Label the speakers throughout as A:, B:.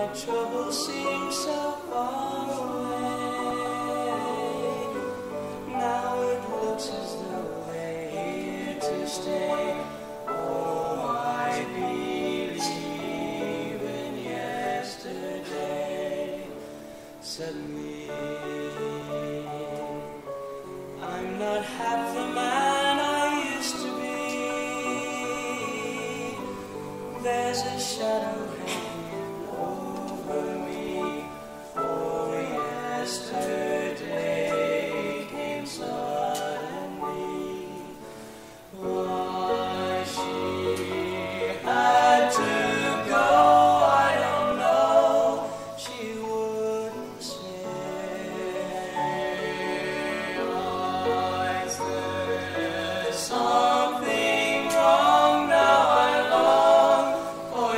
A: trouble seems so far away. Now it looks as though they're here to stay. Oh, I believe in yesterday. Suddenly, I'm not half the man I used to be. There's a shadow hanging over me. Oh, yesterday came suddenly. Why she had to go, I don't know. She wouldn't say. Is there something wrong now? I long for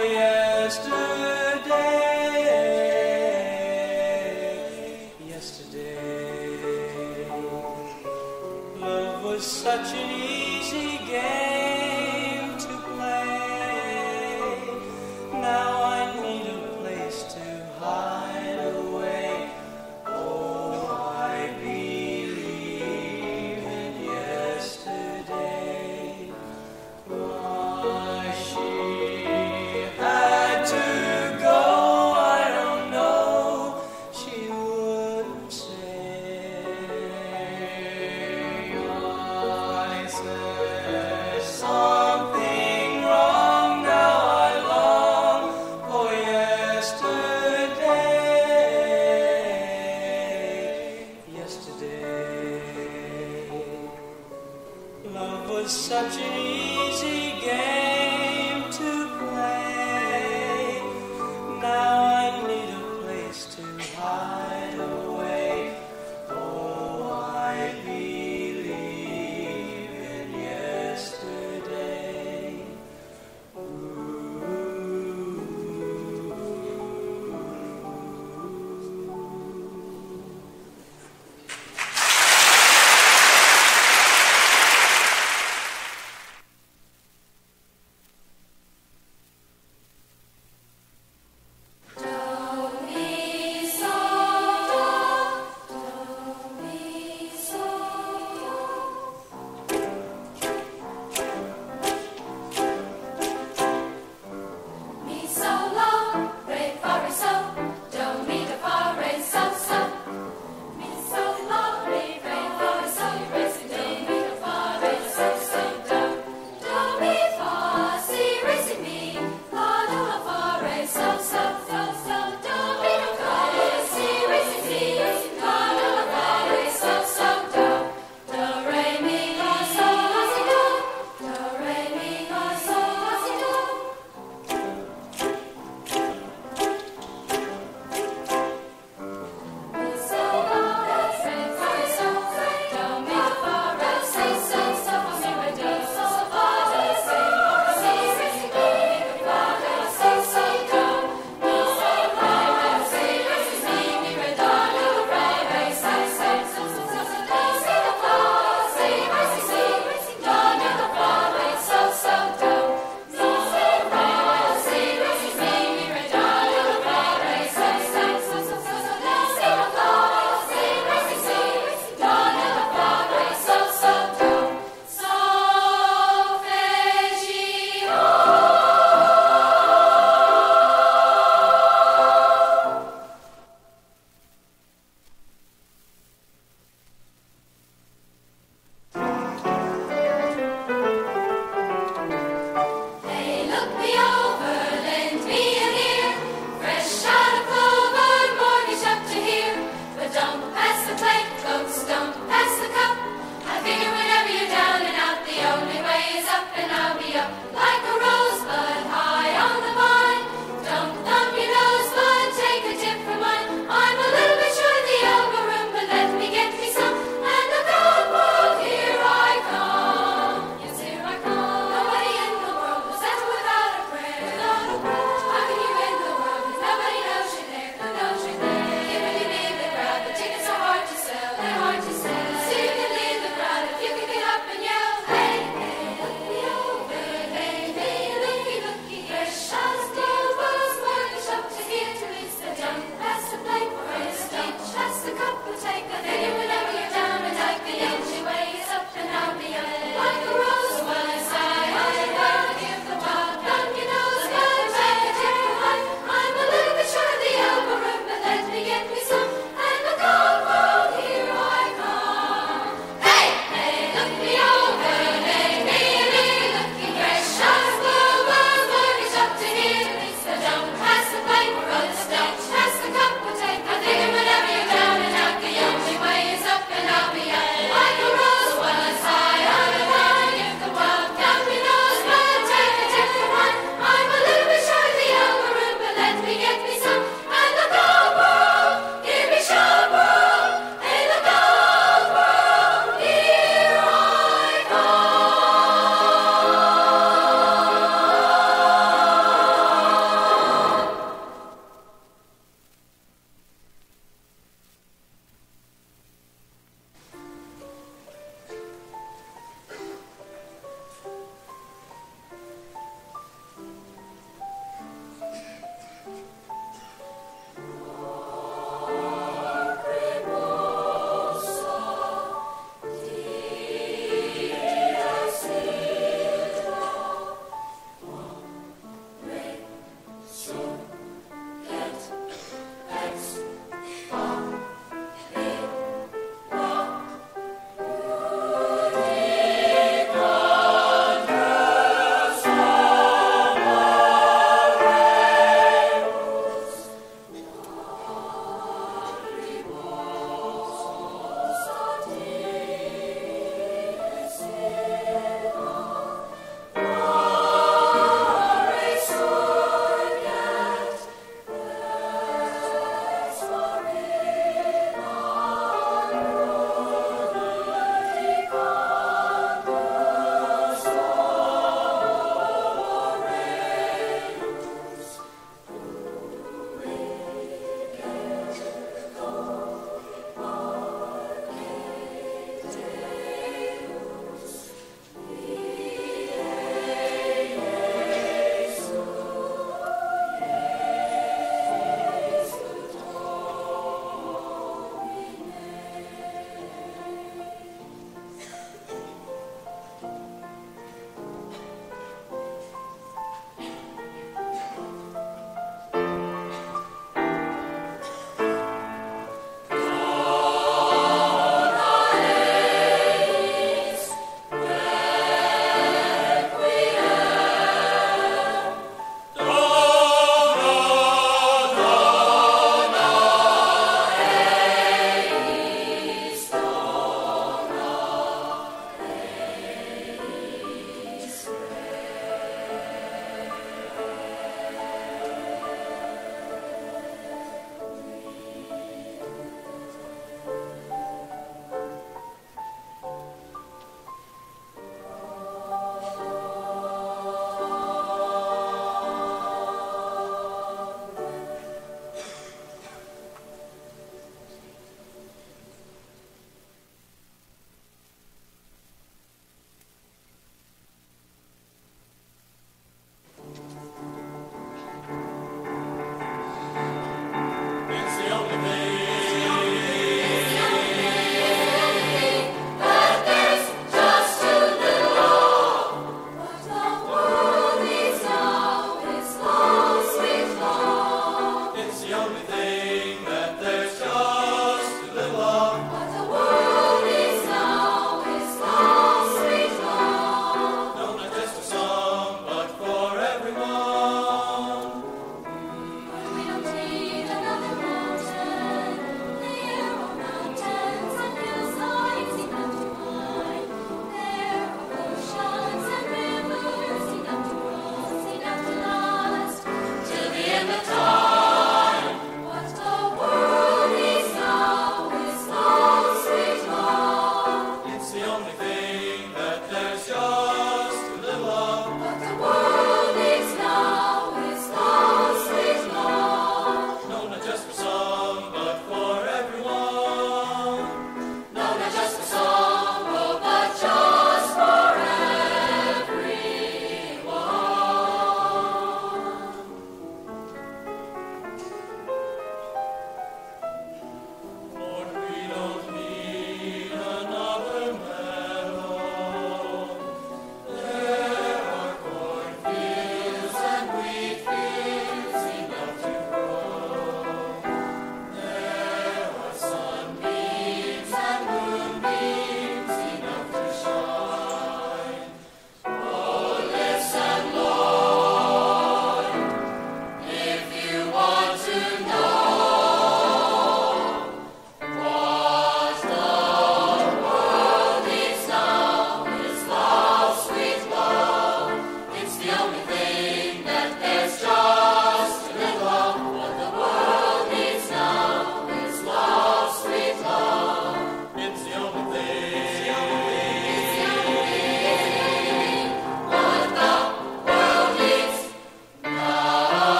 A: yesterday. Love was such an easy game to play. Now I need a place to hide away. Oh, I believe in yesterday. Why she had to go, I don't know. She wouldn't say. Is there something wrong now? I long for yesterday. Yesterday. Love was such an easy game to play. Now I need a place to hide away. Oh, I believe in yesterday.
B: Thank you.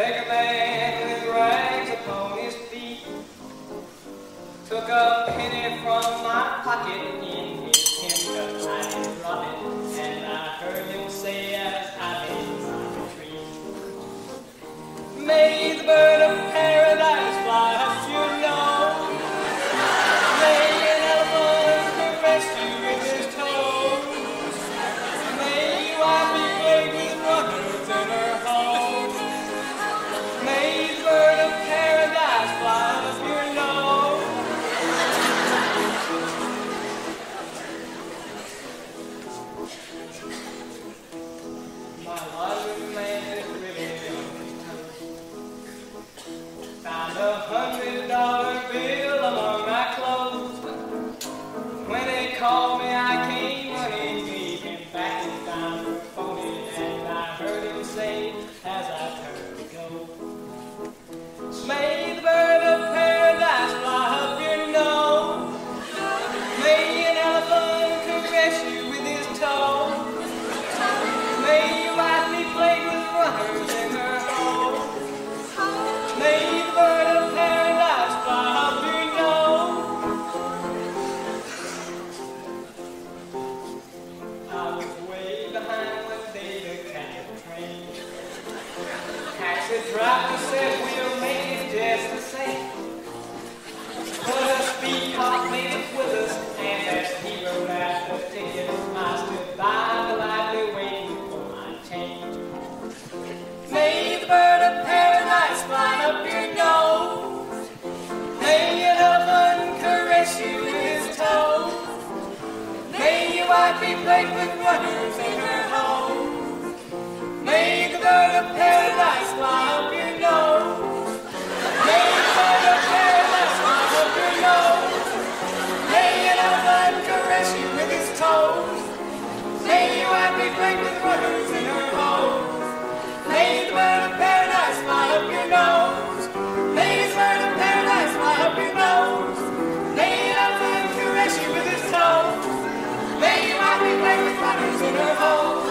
A: beggar man with rags upon his feet took a penny from my pocket in his handcuffs. I didn't drop it, and I heard him say as I made my retreat, may the bird of paradise fly up your nose. May an elephant caress you with his toes. May your wife be plagued with runners in her home. May the bird of paradise fly up your nose. My laundry man is really on his toes. Found $100 bill among my clothes. When they called me, I came running, gave him back his dime for phony, and I heard him say as I turned to go, may the bird of paradise fly up your nose. May an elephant caress you with his toes. May your wife be plagued with runners in her home. May the bird of paradise fly up your nose. I was way behind one day to catch a train. Taxi driver said we'll make it just the same. But a speed cop made it with us, and as he rode out the ticket, I stood by politely waiting for my change. May the bird of paradise fly up your nose. May an elephant caress you with his toes. May your wife be plagued with runners in her home. May the bird of paradise fly up your nose. May the bird of paradise fly up your nose. May an elephant caress you with his toes. May your wife be plagued with runners in her home. May the bird of paradise fly up your nose. May the bird of paradise fly up your nose. May an elephant caress you with his toes. May your wife be plagued with runners in her home.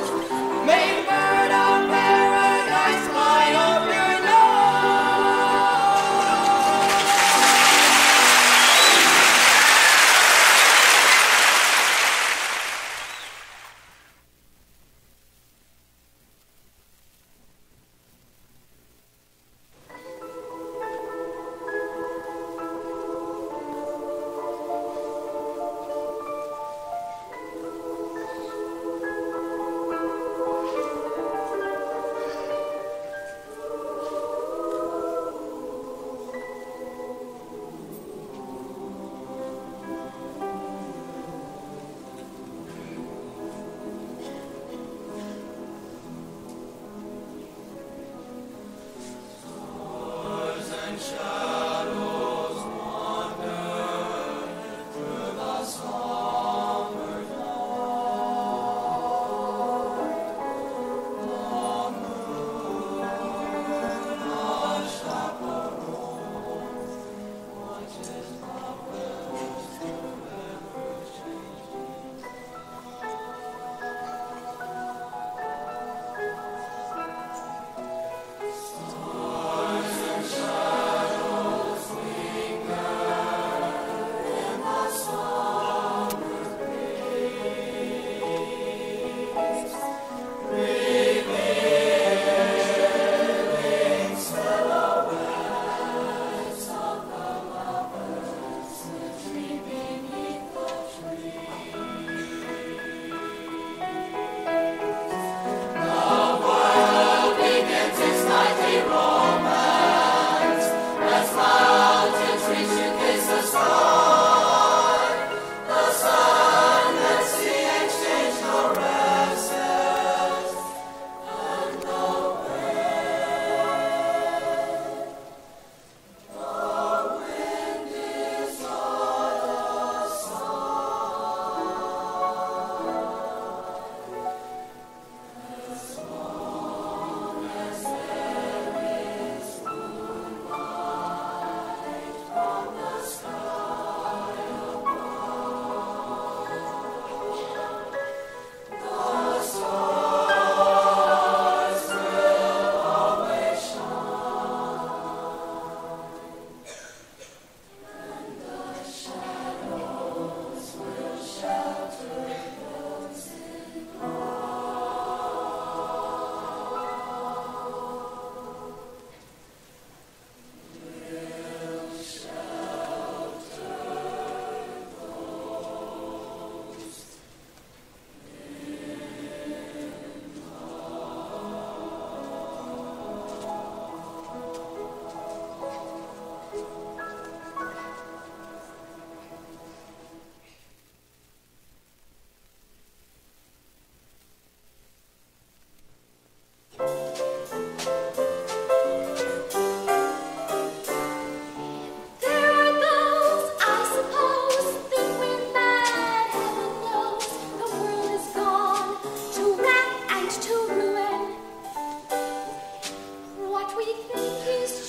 B: we think is